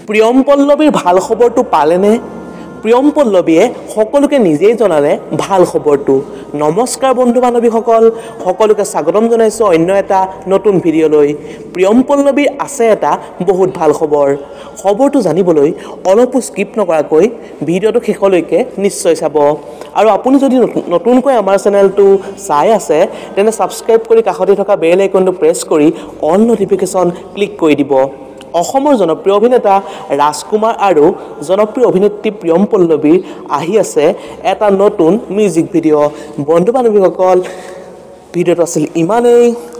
প্ৰিয়ম পল্লৱীৰ ভাল খবৰটো পালেনে? প্ৰিয়ম পল্লৱীয়ে সকলোকে নিজেই জনালে ভাল খবৰটো। নমস্কাৰ বন্ধু বান্ধৱীসকল, সকলোকে স্বাগতম জনাইছোঁ অন্য এটা নতুন ভিডিঅ'লৈ। প্ৰিয়ম পল্লৱীৰ আছে এটা বহুত ভাল খবৰ। খবৰটো জানিবলৈ অলপো স্কিপ নকৰাকৈ ভিডিঅ'টো শেষলৈকে নিশ্চয় চাব। আৰু আপুনি যদি নতুনকৈ আমাৰ চেনেলটো চাই আছে তেনে ছাবস্ক্ৰাইব কৰি কাষতে থকা বেল আইকনটো প্ৰেছ কৰি অল নটিফিকেশ্যন ক্লিক কৰি দিব। অসমৰ জনপ্ৰিয় অভিনেতা ৰাজকুমাৰ আৰু জনপ্ৰিয় অভিনেত্ৰী প্ৰিয়ম পল্লৱীৰ আহি আছে এটা নতুন মিউজিক ভিডিঅ'। বন্ধু বান্ধৱীসকল, ভিডিঅ'টো আছিল ইমানেই।